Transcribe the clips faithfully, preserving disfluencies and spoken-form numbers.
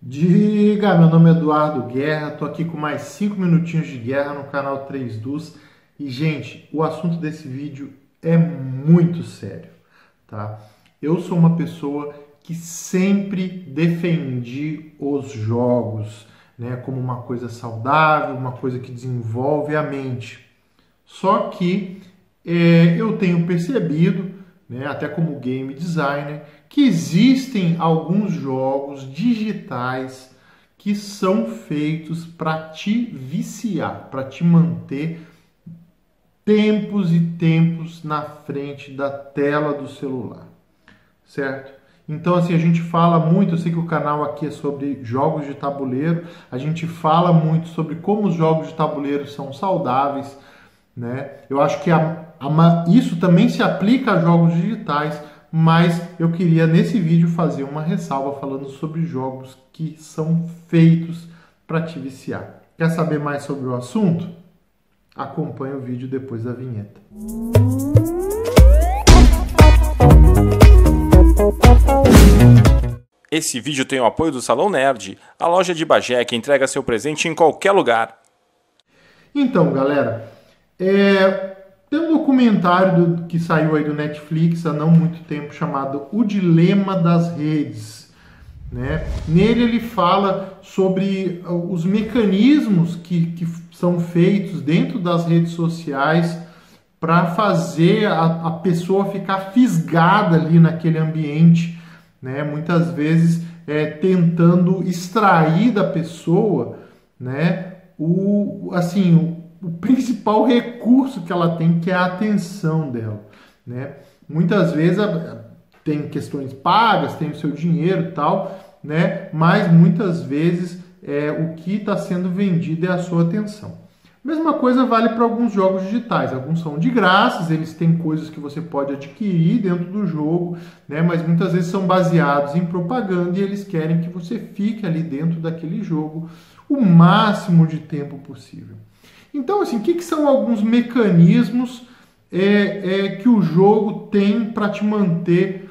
Diga, meu nome é Eduardo Guerra, tô aqui com mais cinco minutinhos de guerra no canal três Dus. E, gente, o assunto desse vídeo é muito sério, tá? Eu sou uma pessoa que sempre defendi os jogos, né, como uma coisa saudável, uma coisa que desenvolve a mente. Só que é, eu tenho percebido, né, até como game designer, que existem alguns jogos digitais que são feitos para te viciar, para te manter tempos e tempos na frente da tela do celular, certo? Então, assim, a gente fala muito, eu sei que o canal aqui é sobre jogos de tabuleiro, a gente fala muito sobre como os jogos de tabuleiro são saudáveis, né? Eu acho que a, a, isso também se aplica a jogos digitais, mas eu queria nesse vídeo fazer uma ressalva falando sobre jogos que são feitos para te viciar. Quer saber mais sobre o assunto? Acompanhe o vídeo depois da vinheta. Esse vídeo tem o apoio do Salão Nerd, a loja de Bagé que entrega seu presente em qualquer lugar. Então, galera, é... tem um documentário do, que saiu aí do Netflix há não muito tempo chamado O Dilema das Redes, né? Nele ele fala sobre os mecanismos que, que são feitos dentro das redes sociais para fazer a, a pessoa ficar fisgada ali naquele ambiente, né? Muitas vezes é, tentando extrair da pessoa, né, o, assim, o, o principal recurso que ela tem, que é a atenção dela, né? Muitas vezes tem questões pagas, tem o seu dinheiro e tal, né? Mas muitas vezes é, o que está sendo vendido é a sua atenção. Mesma coisa vale para alguns jogos digitais. Alguns são de graça, eles têm coisas que você pode adquirir dentro do jogo, né? Mas muitas vezes são baseados em propaganda e eles querem que você fique ali dentro daquele jogo o máximo de tempo possível. Então, assim, o que, que são alguns mecanismos é, é, que o jogo tem para te manter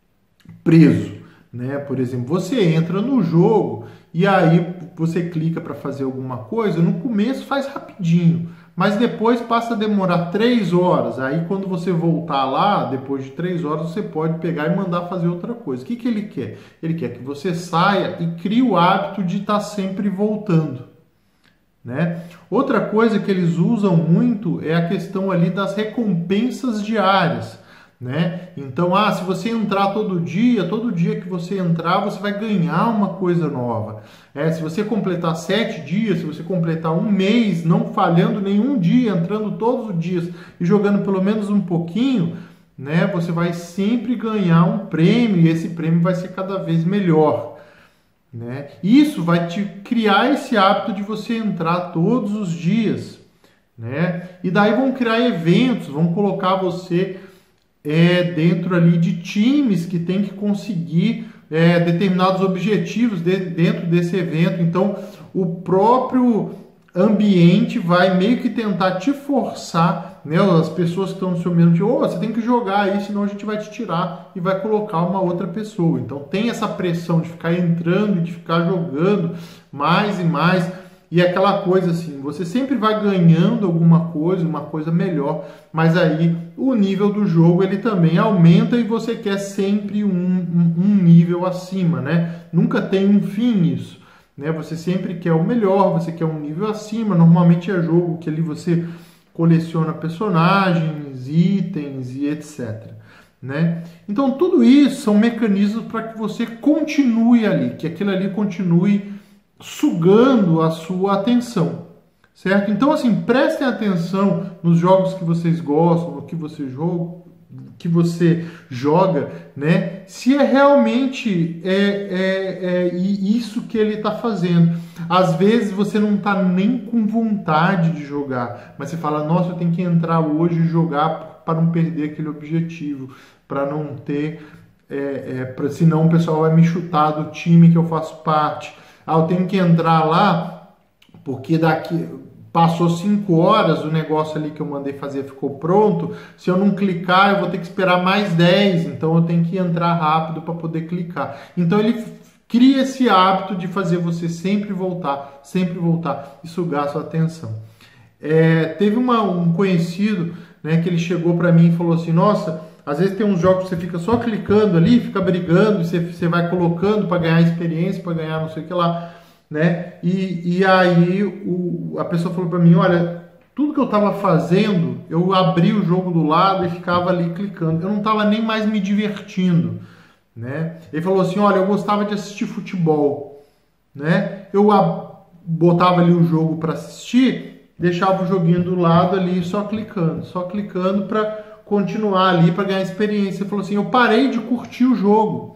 preso, né? Por exemplo, você entra no jogo e aí você clica para fazer alguma coisa, no começo faz rapidinho, mas depois passa a demorar três horas. Aí quando você voltar lá, depois de três horas, você pode pegar e mandar fazer outra coisa. O que, que ele quer? Ele quer que você saia e crie o hábito de estar sempre voltando, né? Outra coisa que eles usam muito é a questão ali das recompensas diárias, né? Então, ah, se você entrar todo dia, todo dia que você entrar, você vai ganhar uma coisa nova. É, se você completar sete dias, se você completar um mês, não falhando nenhum dia, entrando todos os dias e jogando pelo menos um pouquinho, né? Você vai sempre ganhar um prêmio e esse prêmio vai ser cada vez melhor, né? Isso vai te criar esse hábito de você entrar todos os dias, né? E daí vão criar eventos, vão colocar você é, dentro ali de times que tem que conseguir é, determinados objetivos de, dentro desse evento. Então, o próprio ambiente vai meio que tentar te forçar, né? As pessoas que estão no seu mesmo time, oh, você tem que jogar aí, senão a gente vai te tirar e vai colocar uma outra pessoa. Então, tem essa pressão de ficar entrando e de ficar jogando mais e mais. E aquela coisa assim, você sempre vai ganhando alguma coisa, uma coisa melhor, mas aí o nível do jogo ele também aumenta e você quer sempre um, um, um nível acima, né? Nunca tem um fim isso, né? Você sempre quer o melhor, você quer um nível acima. Normalmente é jogo que ali você coleciona personagens, itens e etcétera, né? Então tudo isso são mecanismos para que você continue ali, que aquilo ali continue sugando a sua atenção, certo? Então, assim, prestem atenção nos jogos que vocês gostam, no que você joga, que você joga, né? Se é realmente é, é, é isso que ele está fazendo. Às vezes você não está nem com vontade de jogar, mas você fala, nossa, eu tenho que entrar hoje e jogar para não perder aquele objetivo, para não ter, é, é, pra, senão o pessoal vai me chutar do time que eu faço parte. Ah, eu tenho que entrar lá porque daqui passou cinco horas, o negócio ali que eu mandei fazer ficou pronto. Se eu não clicar, eu vou ter que esperar mais dez. Então eu tenho que entrar rápido para poder clicar. Então ele crie esse hábito de fazer você sempre voltar, sempre voltar e sugar a sua atenção. É, teve uma, um conhecido, né, que ele chegou para mim e falou assim, nossa, às vezes tem uns jogos que você fica só clicando ali, fica brigando, e você, você vai colocando para ganhar experiência, para ganhar não sei o que lá, né? E, e aí o, a pessoa falou para mim, olha, tudo que eu estava fazendo, eu abri o jogo do lado e ficava ali clicando. Eu não estava nem mais me divertindo, né? Ele falou assim, olha, eu gostava de assistir futebol, né? Eu botava ali o jogo para assistir, deixava o joguinho do lado ali só clicando, só clicando para continuar ali, para ganhar experiência. Ele falou assim, eu parei de curtir o jogo,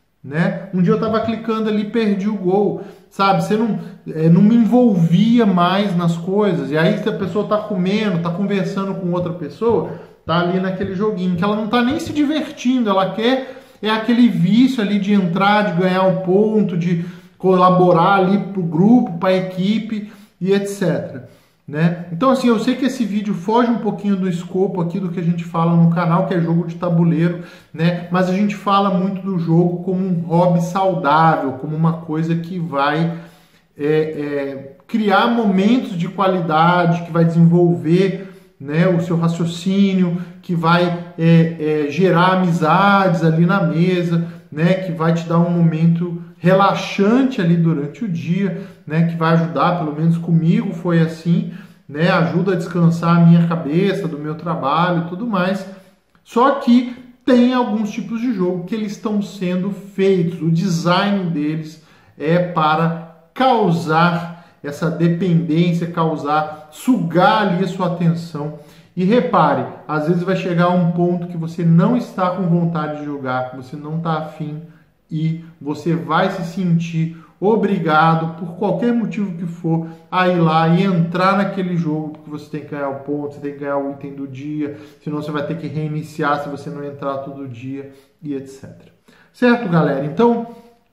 né? Um dia eu estava clicando ali, perdi o gol, sabe? Você não, é, não me envolvia mais nas coisas. E aí se a pessoa está comendo, está conversando com outra pessoa, tá ali naquele joguinho, que ela não está nem se divertindo, ela quer é aquele vício ali de entrar, de ganhar o ponto, de colaborar ali para o grupo, para a equipe e etcétera. Né? Então assim, eu sei que esse vídeo foge um pouquinho do escopo aqui do que a gente fala no canal, que é jogo de tabuleiro, né? Mas a gente fala muito do jogo como um hobby saudável, como uma coisa que vai é, é, criar momentos de qualidade, que vai desenvolver, né, o seu raciocínio, que vai é, é, gerar amizades ali na mesa, né, que vai te dar um momento relaxante ali durante o dia, né, que vai ajudar, pelo menos comigo foi assim, né, ajuda a descansar a minha cabeça, do meu trabalho e tudo mais. Só que tem alguns tipos de jogo que eles estão sendo feitos, o design deles é para causar essa dependência, causar, sugar ali a sua atenção. E repare, às vezes vai chegar a um ponto que você não está com vontade de jogar, que você não está afim, e você vai se sentir obrigado, por qualquer motivo que for, a ir lá e entrar naquele jogo, porque você tem que ganhar o ponto, você tem que ganhar o item do dia, senão você vai ter que reiniciar se você não entrar todo dia, e etcétera. Certo, galera? Então,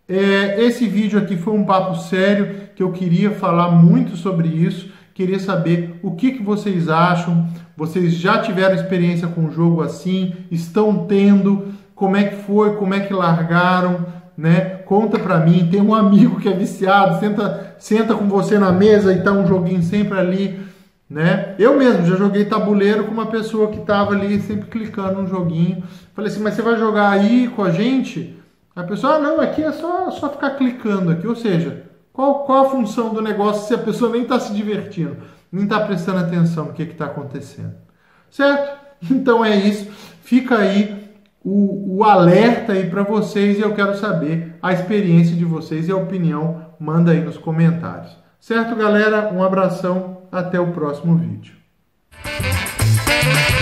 é, esse vídeo aqui foi um papo sério, que eu queria falar muito sobre isso, queria saber o que, que vocês acham, vocês já tiveram experiência com um jogo assim, estão tendo, como é que foi, como é que largaram, né? Conta pra mim, tem um amigo que é viciado, senta, senta com você na mesa e tá um joguinho sempre ali, né? Eu mesmo já joguei tabuleiro com uma pessoa que tava ali sempre clicando no joguinho. Falei assim, mas você vai jogar aí com a gente? A pessoa, ah, não, aqui é só, só ficar clicando aqui, ou seja, qual, qual a função do negócio se a pessoa nem tá se divertindo, nem tá prestando atenção no que que tá acontecendo, certo? Então é isso, fica aí O, o alerta aí para vocês e eu quero saber a experiência de vocês e a opinião, manda aí nos comentários. Certo, galera? Um abração, até o próximo vídeo.